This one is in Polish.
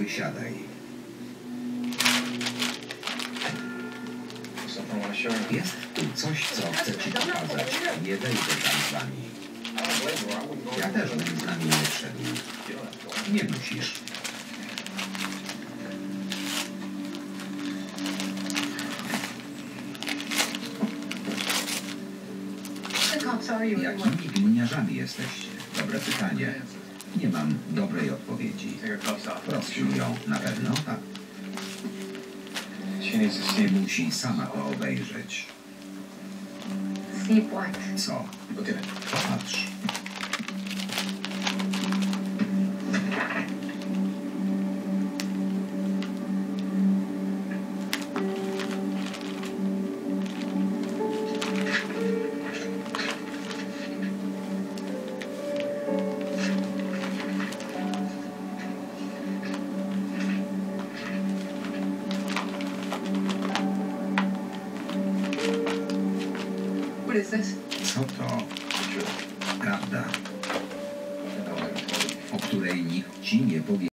Wysiadaj. Jest tu coś, co chcę ci pokazać. Nie wejdę tam z wami. Ja też bym z nami nie wszedł. Nie musisz. Jakimi gminiarzami jesteście? Dobre pytanie. Nie mam dobrej odpowiedzi. Rozsił ją na pewno, tak. Musi sama to obejrzeć. Co? Popatrz. Co to? Prawda, o której nikt ci nie powie.